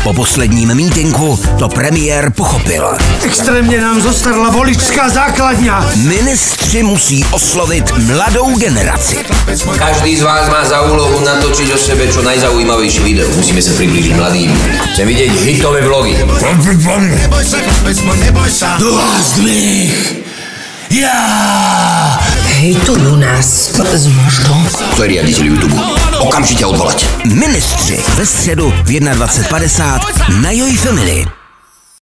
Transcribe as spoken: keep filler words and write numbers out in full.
Po posledním mítinku to premiér pochopil. Extrémně nám zostarla voličská základňa. Ministři musí oslovit mladou generaci. Každý z vás má za úlohu natočiť o sebe čo najzaujímavejšie video. Musíme sa priblížiť mladým. Chcem vidieť hitové vlogy. Dôzdvih! Ja! Hejtujú nás s možnou. To je riaditeľ YouTube. Okamžite odvolať. Ministři ve středu v dvacet jedna padesát na Joy Family.